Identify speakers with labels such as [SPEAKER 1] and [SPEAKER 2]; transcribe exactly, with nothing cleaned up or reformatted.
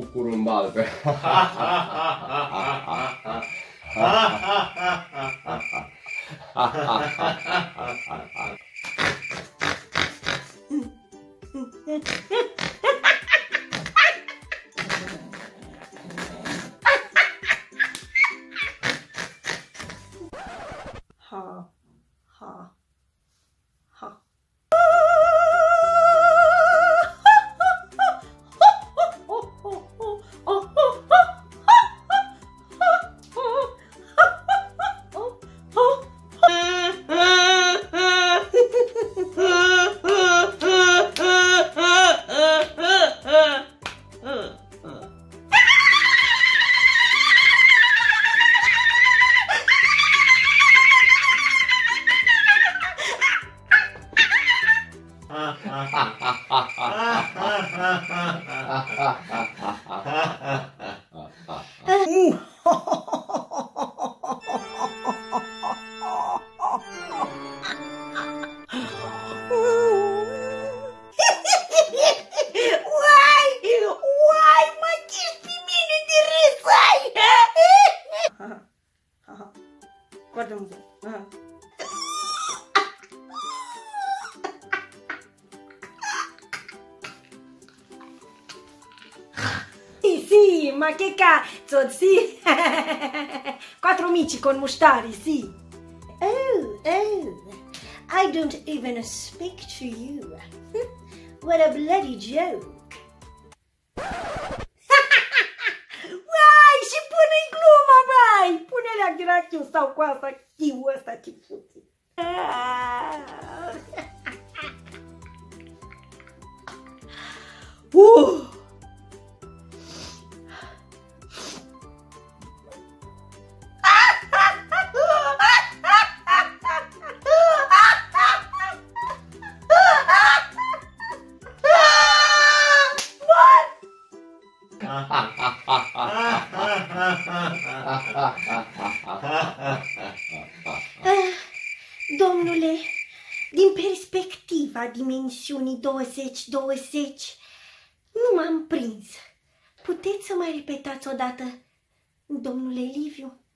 [SPEAKER 1] curumbal pe...
[SPEAKER 2] Ha, ha, ha. Guarda-me. Ah. Sì, sì, ma che cazzo, sì. Quattro amici con mustari, sì. Oh, oh, I don't even speak to you. What a bloody joke. Vai, și pune-i gluma, vai! Pune-le-a grachiu sau cu asta, chiul ăsta, ce puti. Uh! Domnule, din perspectiva dimensiunii douăzeci douăzeci, nu m-am prins. Puteți să mai repetați odată, domnule Liviu?